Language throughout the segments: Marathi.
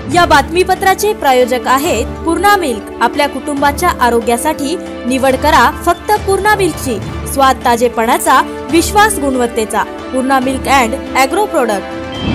या बातमीपत्राचे प्रायोजक आहेत पूर्णा मिल्क। आपल्या कुटुंबाच्या आरोग्यासाठी निवड करा फक्त पूर्णा मिल्कची। स्वाद ताजेपणाचा, विश्वास गुणवत्तेचा। Purna milk and agro product.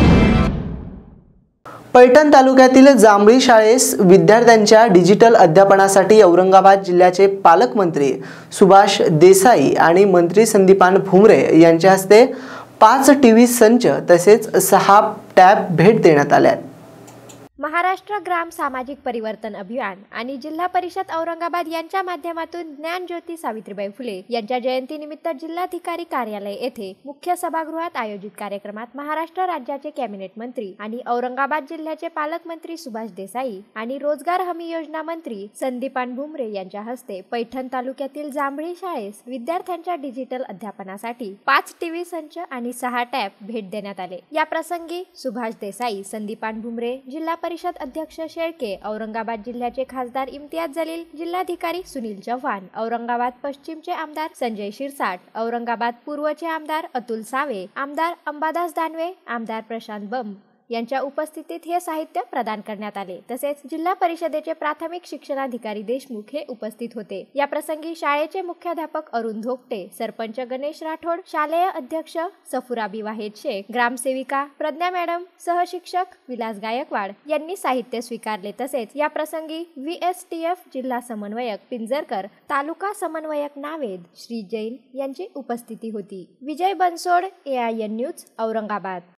Paithan तालुक्यातील जांभळी शाळेस विद्यार्थ्यांच्या डिजिटल अध्यापनासाठी औरंगाबाद जिल्ह्याचे पालकमंत्री सुभाष देसाई आणि मंत्री संदीपान भुमरे यांच्या हस्ते 5 टीव्ही संच तसेच 6 टॅब भेट देण्यात आल्या। महाराष्ट्र ग्राम सामाजिक परिवर्तन अभियान आणि जिल्हा परिषद औरंगाबाद यांच्या माध्यमातून ज्ञानज्योती सावित्रीबाई फुले यांच्या जयंतीनिमित्त जिल्हाधिकारी कार्यालय येथे मुख्य सभागृहात आयोजित कार्यक्रमात महाराष्ट्र राज्याचे कॅबिनेट मंत्री आणि औरंगाबाद जिल्ह्याचे पालकमंत्री सुभाष देसाई आणि रोजगार हमी योजना मंत्री संदीपान भुमरे यांच्या हस्ते पैठण तालुक्यातील जांभळी शाळेस विद्यार्थ्यांच्या डिजिटल अध्यापनासाठी 5 टीव्ही संच आणि 6 टॅब भेट देण्यात आले। या प्रसंगी सुभाष देसाई, संदीपान भुमरे, जिल्हा परिषद अध्यक्ष शेळके, औरंगाबाद जिल्ह्याचे खासदार इम्तियाज जलील, जिल्हाधिकारी सुनील चव्हाण, औरंगाबाद पश्चिमचे आमदार संजय शिरसाट, औरंगाबाद पूर्वचे आमदार अतुल सावे, आमदार अंबादास दानवे, आमदार प्रशांत बंब यांच्या उपस्थितीत हे साहित्य प्रदान करण्यात आले। तसेच जिल्हा परिषदेचे प्राथमिक शिक्षणाधिकारी देशमुख हे उपस्थित होते। या प्रसंगी शाळेचे मुख्याध्यापक अरुण धोकटे, सरपंच गणेश राठोड, शालेय अध्यक्ष सफुराबी वाहेद शेख, ग्रामसेविका प्रज्ञा मॅडम, सहशिक्षक विलास गायकवाड यांनी साहित्य स्वीकारले। तसेच या प्रसंगी VSTF जिल्हा समन्वयक पिंजरकर, तालुका समन्वयक नावेद, श्री जैन यांची उपस्थिती होती। Vijay Bansod, AIN news, Aurangabad.